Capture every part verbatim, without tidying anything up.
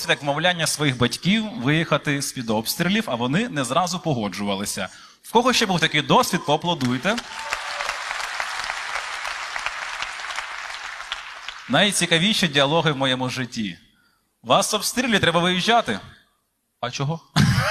досвід як вмовляння своїх батьків виїхати з-під обстрілів, а вони не зразу погоджувалися. В кого ще був такий досвід, поаплодуйте. Найцікавіші діалоги в моєму житті. Вас обстрілюють, треба виїжджати. А чого?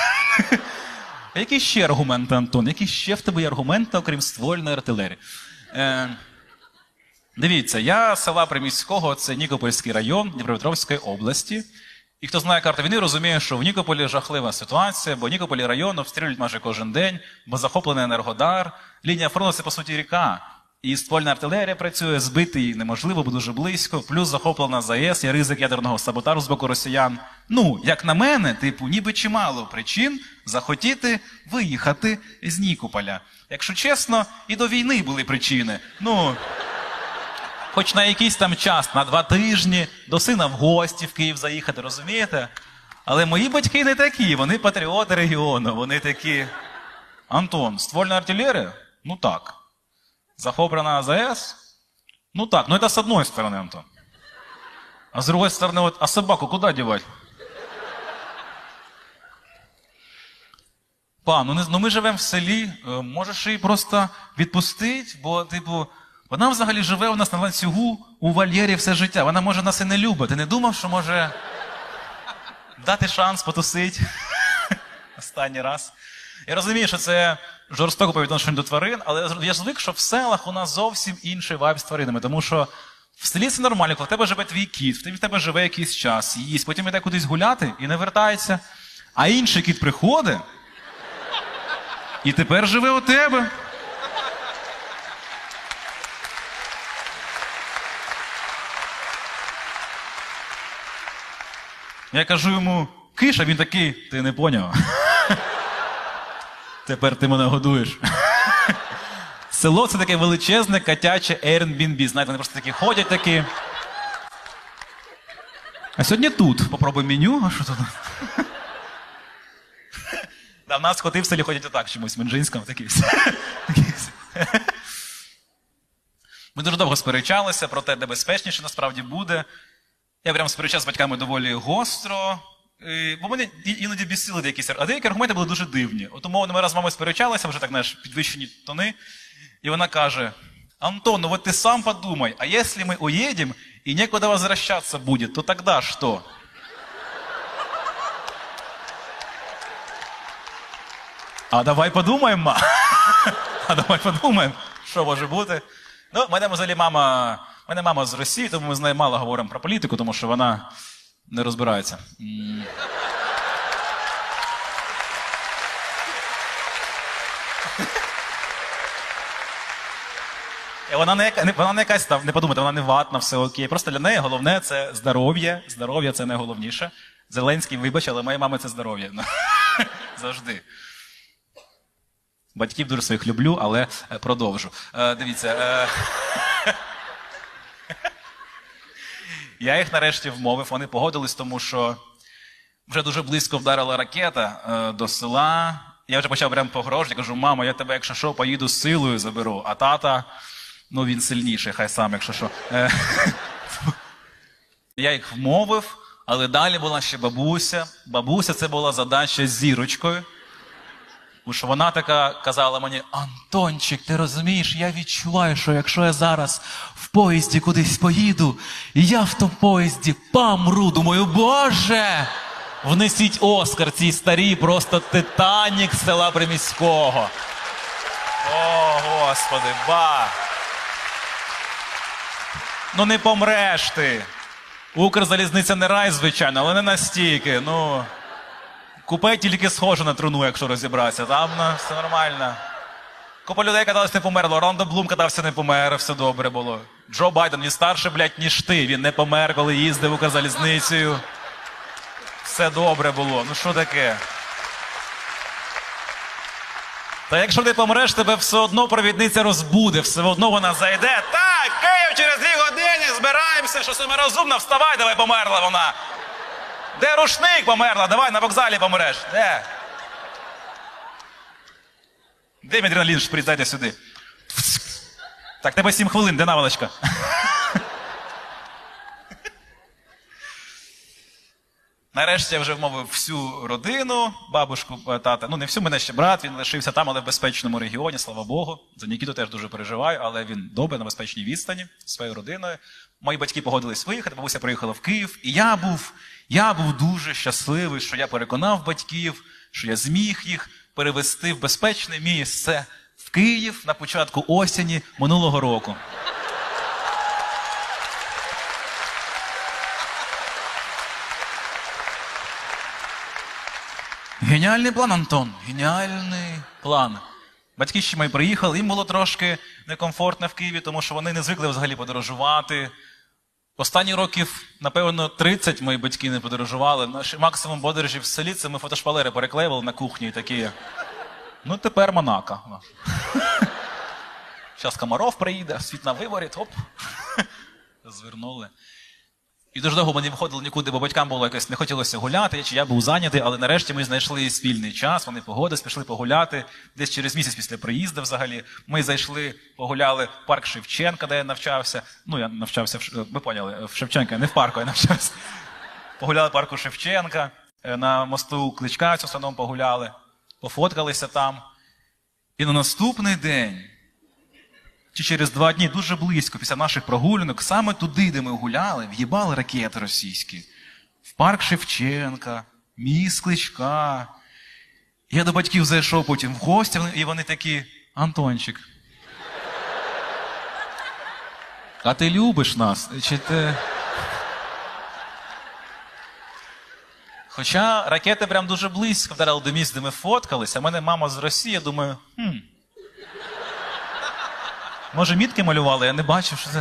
Які ще аргументи, Антон? Які ще в тебе є аргументи, окрім ствольної артилерії? Е, дивіться, я з села Приміського, це Нікопольський район Дніпропетровської області. І хто знає карту війни, розуміє, що в Нікополі жахлива ситуація, бо Нікополі район обстрілюють майже кожен день, бо захоплений Енергодар. Лінія фронту – це, по суті, ріка. І ствольна артилерія працює, збити її неможливо, бо дуже близько. Плюс захоплена ЗАЕС, є ризик ядерного саботажу з боку росіян. Ну, як на мене, типу, ніби чимало причин захотіти виїхати з Нікополя. Якщо чесно, і до війни були причини. Ну, хоч на якийсь там час, на два тижні, до сина в гості в Київ заїхати, розумієте? Але мої батьки не такі, вони патріоти регіону, вони такі... Антон, ствольна артилерія? Ну так. Захоплена ЗАЭС? Ну так, ну это с одной стороны, Антон. А с другой стороны, вот, а собаку куда девать? Па, ну, не, ну ми живемо в селі, можеш її просто відпустити, бо, типу, вона взагалі живе у нас на ланцюгу у вольєрі все життя. Вона, може, нас і не любить. Ти не думав, що може дати шанс потусити останній раз? Я розумію, що це жорстоко по відношенню до тварин, але я звик, що в селах у нас зовсім інший вайб з тваринами. Тому що в селі це нормально, коли в тебе живе твій кіт, в тебе живе якийсь час, їсть, потім йде кудись гуляти і не вертається. А інший кіт приходить і тепер живе у тебе. Я кажу йому, киш, а він такий, ти не поняв. Тепер ти мене годуєш. Село – це таке величезне, котяче Airbnb. Знаєте, вони просто такі ходять такі. А сьогодні тут. Попробуй меню. А що тут? Да, в нас коти в селі ходять отак чомусь, в Минжинському. Такі всі. Ми дуже довго сперечалися про те, де безпечніше насправді буде. Я прямо сперечався з батьками доволі гостро. Бо мене іноді бісили деякі, а деякі аргументи були дуже дивні. От умовно ми раз з мамою сперечалися, вже так, знаєш, підвищені тони, і вона каже, Антон, ну вот ты сам подумай, а если мы уедем и некуда возвращаться будет, то тогда что? А давай подумаємо, ма. А давай подумаємо, що може бути. Ну, в мене взагалі мама, в мене мама з Росії, тому ми з нею мало говоримо про політику, тому що вона не розбирається. І вона не, вона не якась там, не подумайте, вона не ватна, все окей. Просто для неї головне – це здоров'я. Здоров'я – це найголовніше. Зеленський, вибач, але моєї мами – це здоров'я. Завжди. Батьків дуже своїх люблю, але продовжу. Е, дивіться. Е... Я їх нарешті вмовив, вони погодились, тому що вже дуже близько вдарила ракета е, до села. Я вже почав прямо погрожувати, кажу, мамо, я тебе, якщо що, поїду з силою заберу. А тата, ну він сильніший, хай сам, якщо що. Е, я їх вмовив, але далі була ще бабуся. Бабуся – це була задача з зірочкою. Тому що вона така казала мені, Антончик, ти розумієш, я відчуваю, що якщо я зараз в поїзді кудись поїду, і я в тому поїзді помру, думаю, Боже, внесіть Оскар цій старій, просто Титанік з села Приміського. О, Господи, ба! Ну не помреш ти. Укрзалізниця не рай, звичайно, але не настільки, ну... Купе тільки схоже на труну, якщо розібратися. Там ну, все нормально. Купа людей каталось, не померло. Орландо Блум катався, не помер, все добре було. Джо Байден, він старший, блядь, ніж ти. Він не помер, коли їздив Укрзалізницею. Все добре було. Ну що таке? Та якщо ти помреш, тебе все одно провідниця розбуде. Все одно вона зайде. Так, Київ через дві години, збираємося, що саме розумна, вставай, давай, померла вона. Де рушник померла? Давай на вокзалі помреш. Де? Де адреналін шприц? Дайте сюди. Так, тебе сім хвилин, де наволочка? Нарешті я вже вмовив всю родину, бабушку, тата, ну не всю, мене ще брат, він лишився там, але в безпечному регіоні, слава Богу. За Нікіту теж дуже переживаю, але він добре, на безпечній відстані, зі своєю родиною. Мої батьки погодились виїхати, бабуся приїхала в Київ, і я був, я був дуже щасливий, що я переконав батьків, що я зміг їх перевести в безпечне місце в Київ на початку осені минулого року. Геніальний план, Антон, геніальний план. Батьки ще мої приїхали, їм було трошки некомфортно в Києві, тому що вони не звикли взагалі подорожувати. Останні років, напевно, тридцять мої батьки не подорожували. Наш максимум подорожі в селі, це ми фотошпалери переклеювали на кухні і такі. Ну, тепер Монако. Зараз Комаров приїде, світ на виворіт, оп. Звернули. І дуже довго ми не виходили нікуди, бо батькам було якось не хотілося гуляти, чи я був зайнятий, але нарешті ми знайшли спільний час, вони погодились, пішли погуляти. Десь через місяць після приїзду взагалі. Ми зайшли, погуляли в парк Шевченка, де я навчався. Ну, я навчався, в, ви поняли, в Шевченка, не в парку я навчався. Погуляли в парку Шевченка, на мосту Кличка цю станом погуляли, пофоткалися там. І на наступний день, чи через два дні, дуже близько, після наших прогулянок, саме туди, де ми гуляли, в'їбали ракети російські. В парк Шевченка, міст Кличка. Я до батьків зайшов потім в гості, і вони такі: Антончик, а ти любиш нас? Чи ти... Хоча ракети прям дуже близько вдарили до місць, де ми фоткалися. У мене мама з Росії, я думаю, хм... Може, мітки малювали, я не бачив, що це.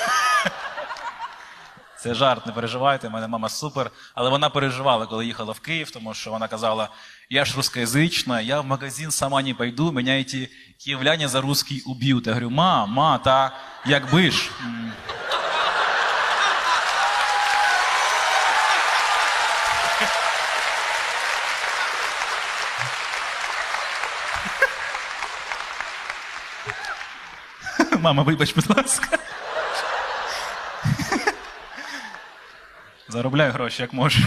Це жарт, не переживайте, в мене мама супер. Але вона переживала, коли їхала в Київ, тому що вона казала: я ж русскоязична, я в магазин сама не пойду, меня эти киевляне за русский убьют. Я говорю: ма, ма, та якби ж. Мама, вибач, будь ласка. Заробляю гроші, як можу.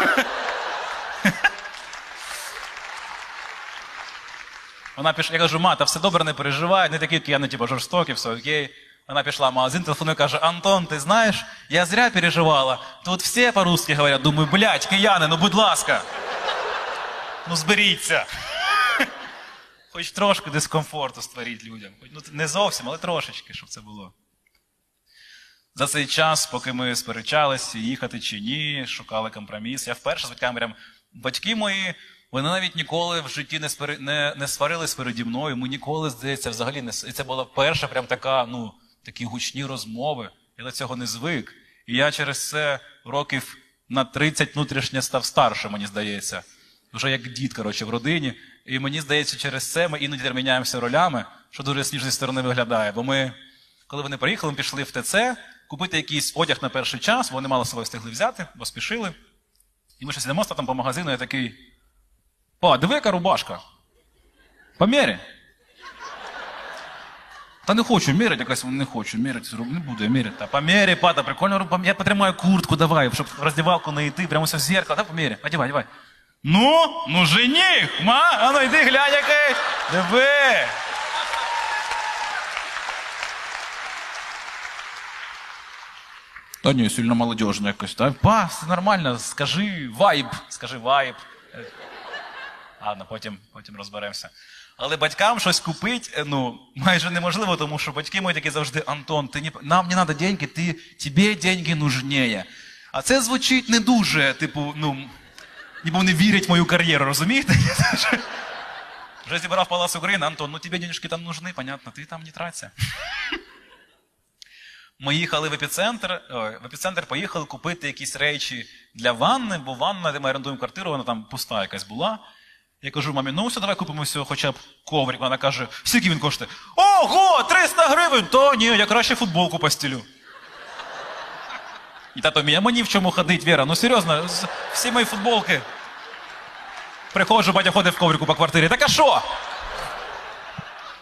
Вона пішла, я кажу: ма, та все добре, не переживай, не такі, як я, не типу жорстокі, все окей. Вона пішла в магазин, телефонує, каже: Антон, ти знаєш, я зря переживала. Тут всі по-русски говорять. Думаю, блядь, кияни, ну будь ласка. Ну зберіться. Хоч трошки дискомфорту створіть людям. Ну, не зовсім, але трошечки, щоб це було. За цей час, поки ми сперечалися, їхати чи ні, шукали компроміс, я вперше з батьками прям... Батьки мої, вони навіть ніколи в житті не, спери... не... не сварились переді мною. Ми ніколи, здається, взагалі не... І це була перша прям така, ну, такі гучні розмови. Я до цього не звик. І я через це років на тридцять внутрішньо став старше, мені здається. Вже як дід, коротше, в родині. І мені здається, через це ми іноді міняємося ролями, що дуже смішно зі сторони виглядає. Бо ми, коли вони приїхали, ми пішли в ТЦ, купити якийсь одяг на перший час, бо вони мало собою встигли взяти, бо спішили. І ми щось йдемо там по магазину, я такий: па, диви, яка рубашка. Поміряй. Та не хочу міряти, якась не хочу міряти, не буду я міряти. Та поміряй, па, та прикольно, я потримаю куртку, давай, щоб в роздівалку не йти, прямо все в зеркало, та поміряй, одівай, одівай. Ну, ну жених, ма, а ну йди глянь який, диви. Та ні, сильно молодежно якось, так? Па, все нормально, скажи вайб, скажи вайб. Ладно, потім, потім розберемося. Але батькам щось купити, ну, майже неможливо, тому що батьки мої такі завжди: Антон, ти не, нам не треба деньги, ти, тобі деньги нужніє. А це звучить не дуже, типу, ну, ніби вони вірять в мою кар'єру, розумієте? Вже зібрав Палац України: Антон, ну тобі денежки там нужны, понятно, ти там не траться. Ми їхали в епіцентр, ой, в епіцентр поїхали купити якісь речі для ванни, бо ванна, де ми орендуємо квартиру, вона там пуста якась була. Я кажу мамі: ну все, давай купимо все, хоча б коврик. Вона каже: скільки він коштує? Ого, триста гривень! То ні, я краще футболку постілю. І тато мій: а мені в чому ходить, Віра? Ну серйозно, всі мої футболки. Приходжу, батя ходить в коврику по квартирі. Так а що?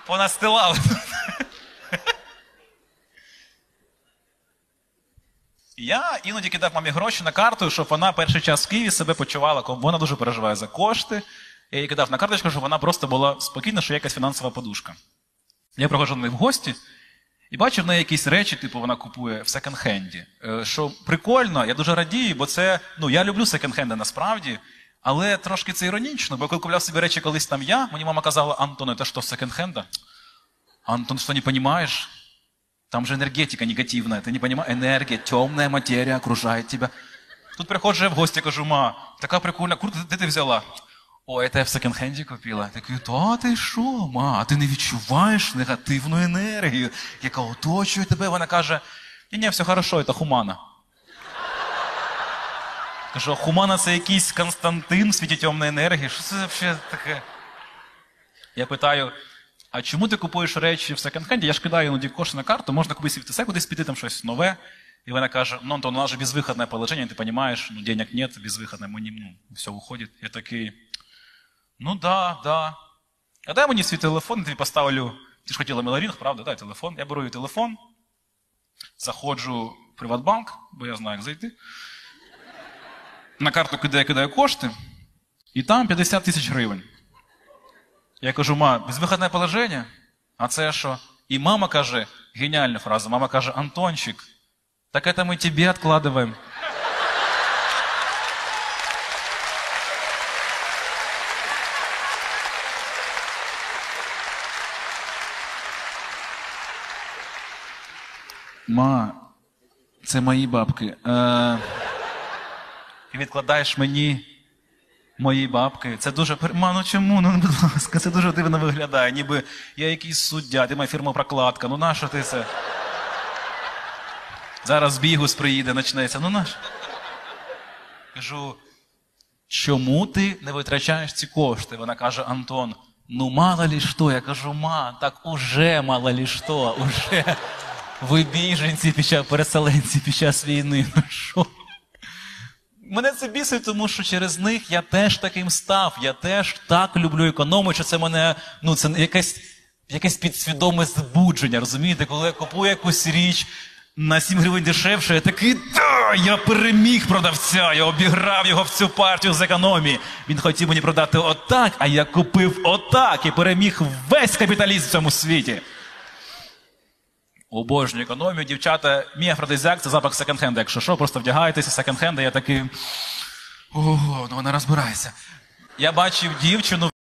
Понастилали. І я іноді кидав мамі гроші на карту, щоб вона перший час в Києві себе почувала, вона дуже переживає за кошти. Я їй кидав на карточку, щоб вона просто була спокійна, що є якась фінансова подушка. Я приходжу до неї в гості і бачу в неї якісь речі, типу вона купує в секонд-хенді. Що прикольно, я дуже радію, бо це, ну, я люблю секонд-хенди насправді, але трошки це іронічно, бо коли купляв собі речі колись там я, мені мама казала: Антон, це що, секонд-хенда? Антон, що, не розумієш? Там же энергетика негативная, ты не понимаешь? Энергия, темная материя окружает тебя. Тут приходжу я в гості, кажу: ма, така прикольна куртка, де ти взяла? О, это я в секонд-хенді купила. Я кажу: та ти що, ма, а ти не відчуваєш негативну енергію, яка оточує тебе? Вона каже: ні-ні, все хорошо, це Хумана. Кажу: Хумана це якийсь Константин в світі темної енергії? Що це взагалі таке? Я питаю: а чому ти купуєш речі в секонд-хенді? Я ж кидаю іноді кошти на карту, можна кудись в ТС кудись піти, там щось нове. І вона каже: ну, Антон, у нас же безвыходное положение, ты понимаешь, ну, денег нет, безвыходное, мы не, ну, все уходит. Я такий: ну, да, да. А дай мені свій телефон, я тобі поставлю, ти ж хотіла Меларінг, правда? Дай телефон. Я беру її телефон, заходжу в Приватбанк, бо я знаю, як зайти. На карту кидаю, кидаю кошти, і там п'ятдесят тисяч гривень. Я кажу: ма, безвиходне положення? А це що? І мама каже, геніальну фразу, мама каже: Антончик, так это мы тебе откладываем. Ма, це мої бабки. Е, ти відкладаєш мені мої бабки. Це дуже... Ма, ну чому? Ну, будь ласка, це дуже дивно виглядає. Ніби я якийсь суддя, ти моя фірма-прокладка. Ну нащо ти це? Зараз бігус приїде, почнеться. Ну нащо? Кажу: чому ти не витрачаєш ці кошти? Вона каже: Антон, ну мало ли що. Я кажу: ма, так уже мало ли що. Уже ви біженці під час, переселенці під час війни. Ну що? Мене це бісить, тому що через них я теж таким став. Я теж так люблю економію, що це мене, ну, це якесь, якесь підсвідоме збудження, розумієте? Коли я купую якусь річ на сім гривень дешевше, я такий: да, я переміг продавця, я обіграв його в цю партію з економії. Він хотів мені продати отак, а я купив отак і переміг весь капіталізм в цьому світі. Обожнюю економію. Дівчата, мій афродизіак – це запах секонд-хенда. Якщо що, просто вдягаєтеся секонд-хенда, я такий: ого, ну вона розбирається. Я бачив дівчину